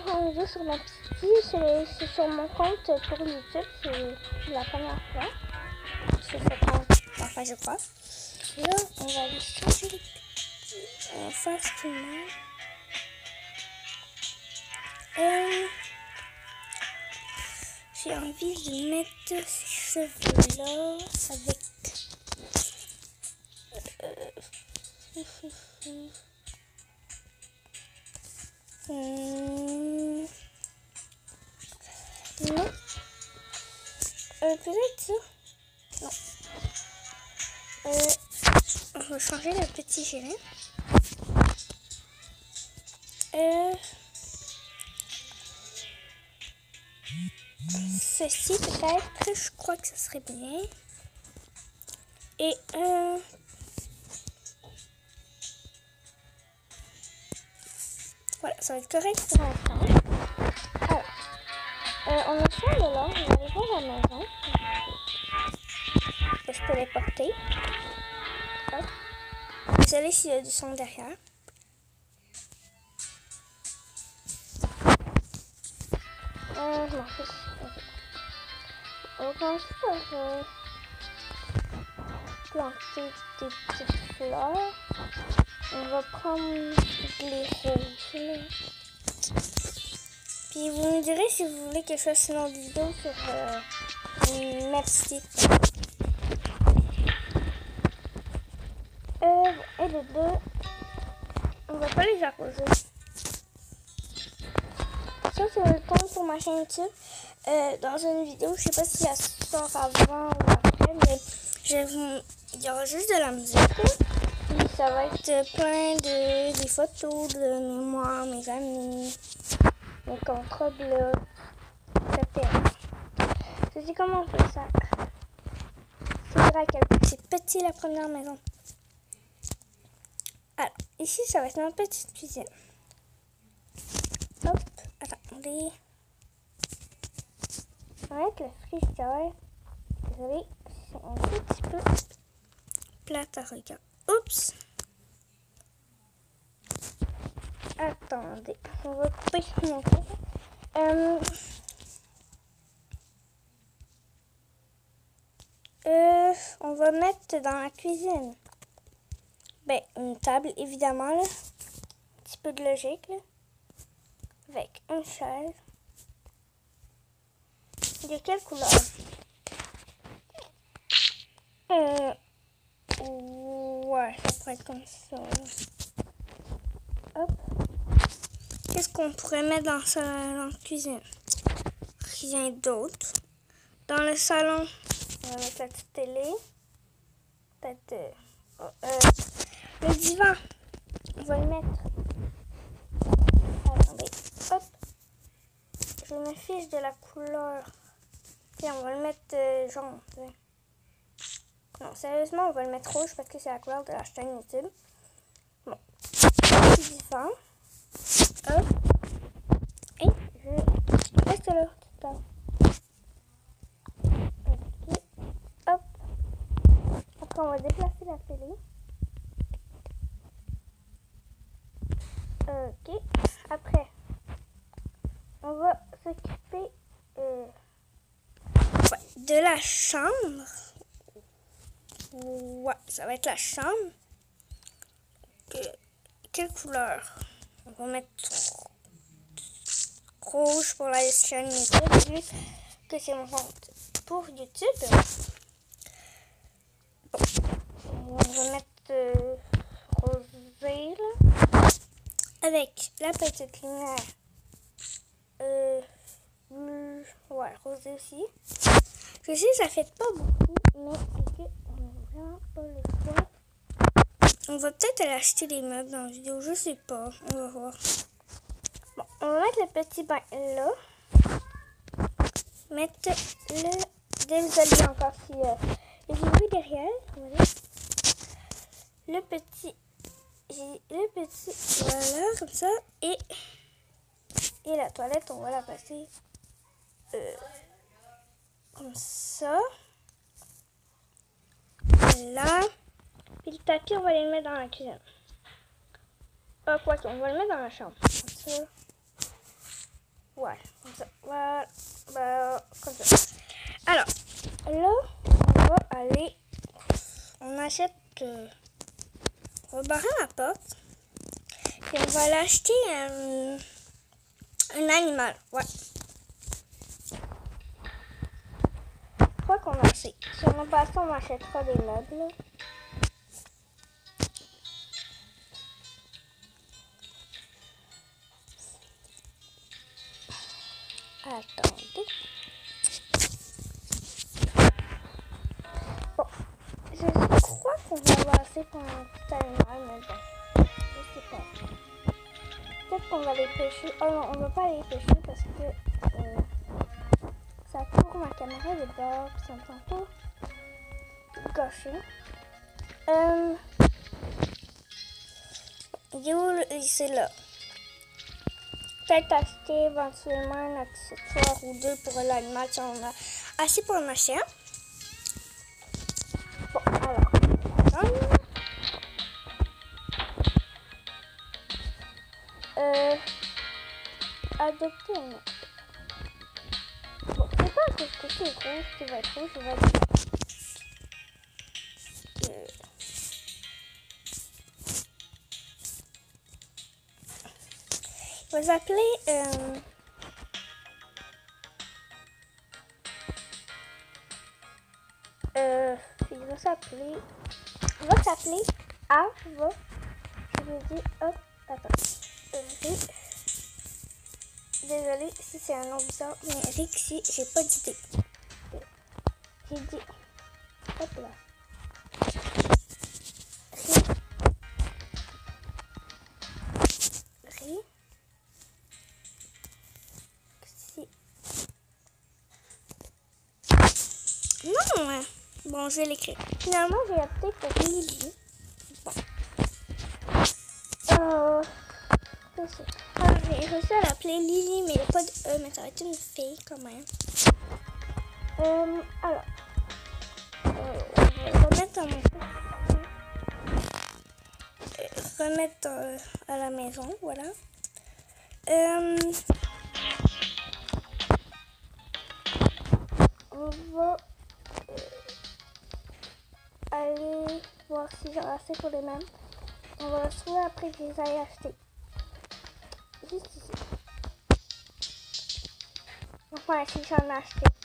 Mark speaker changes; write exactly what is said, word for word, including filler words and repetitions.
Speaker 1: faire une vidéo sur ma petite, c'est sur mon compte pour YouTube, c'est la première fois. Sur ce compte, enfin je crois. Là, on va aller changer les petits. On va faire ce qu'il met. Euh, J'ai envie de mettre ces cheveux-là avec... Euh, Hum... Non. Euh, peut-être ça. Non. Euh, on va changer le petit gilet. Euh, ceci peut-être, je crois que ça serait bien. Et euh, voilà, ça va être correct pour l'instant. Alors, euh, on a fait de là, on va aller voir la maison. On va se téléporter. Hop. Désolée s'il y a du son derrière. Euh, je m'en fiche. On va commencer par euh, planter des petites fleurs. On va prendre les roses là. Puis vous me direz si vous voulez que je fasse une autre vidéo sur euh, une merci. Euh, bon, et les deux, on va pas les arroser. Ça c'est le temps pour ma chaîne YouTube. Euh, dans une vidéo, je sais pas si elle sort avant ou après, mais je vais vous... il y aura juste de la musique. Puis ça va être plein de des photos de moi, mes amis, mes contrats bleus, et cetera. Je sais comment on fait ça. C'est vrai à quel point c'est petit la première maison. Alors, ici, ça va être ma petite cuisine. Hop, attendez. On va mettre le frigidaire. Désolée, c'est un petit peu plate à regarder. Oups! Attendez, on va couper mon compte. Euh, euh, on va mettre dans la cuisine. Ben, une table, évidemment, là. Un petit peu de logique, là. Avec une chaise. De quelle couleur? Euh, ouais, ça pourrait être comme ça. Hop. Qu'est-ce qu'on pourrait mettre dans, sa, dans la cuisine? Rien d'autre. Dans le salon, on va mettre la petite télé. Peut-être euh, oh, euh, le divan. On va le mettre. Attendez. Hop. Je me fiche de la couleur. Tiens, on va le mettre euh, jaune. T'sais. Non, sérieusement, on va le mettre rouge parce que c'est la couleur de la chaîne YouTube. Bon. Petit divan. Hop. Et je reste là tout le temps. Ok. Hop. Après, on va déplacer la télé. Ok. Après, on va s'occuper euh, ouais, de la chambre. Ouais, ça va être la chambre. Euh, quelle couleur? On va mettre rouge pour la chaîne YouTube, vu que c'est mon compte pour YouTube. Bon, on va mettre euh, rosé là, avec la petite lumière euh, bleu, ouais, rosé aussi. Je sais, ça fait pas beaucoup, mais c'est que on n'a vraiment pas le choix. On va peut-être aller acheter des meubles dans la vidéo, je sais pas, on va voir. Bon, on va mettre le petit bain là. Mettre le... Désolé encore si euh, j'ai vu derrière. Voilà. Le petit... Le petit... Voilà, comme ça. Et... Et la toilette, on va la passer... Euh, comme ça. Là. Puis le tapis, on va les mettre dans la cuisine. Ah, quoi qu'on va le mettre dans la chambre. Comme ça. Ouais, comme ça. Voilà, bah, comme ça. Alors, là, on va aller, on achète, euh, on va barrer la porte et on va aller acheter un, un animal. Ouais. Je crois qu'on a assez. Si on n'a pas assez, on achètera des meubles. Attendez. Bon, je crois qu'on va avoir assez pour un petit animal, mais bon, je sais pas. Peut-être qu'on va les pêcher. Oh non, on va pas les pêcher parce que euh, ça court ma caméra de bord, puis ça me sent tout gâché. Euh, il est où le... C'est là. Peut-être acheter éventuellement un accessoire ou deux pour l'animal si on a assez pour en acheter un. Bon, alors. Hum, euh, adopter un. Bon, c'est pas parce que c'est rouge qui va être rouge, je vais être. Euh, il va s'appeler. Euh, euh, il va s'appeler. Il va s'appeler Ava. Je vais dire. Hop, attends. Euh, Désolée si c'est un nom bizarre, mais Rixie, j'ai pas d'idée. J'ai dit. Hop là. Rixie. Non, hein. Bon, je vais l'écrire. Finalement, j'ai opté pour Lily. Bon. Euh. C'est ça. Ah, j'ai réussi à l'appeler Lily, mais il n'y a pas de E, mais ça va être une fille quand même. Euh, alors. Euh, on va remettre dans mon. Euh, remettre euh, à la maison, voilà. Euh. On va euh, aller voir si j'en ai assez pour les mêmes. On va se trouver après que je les ai achetés. Juste ici. Enfin, si j'en ai acheté.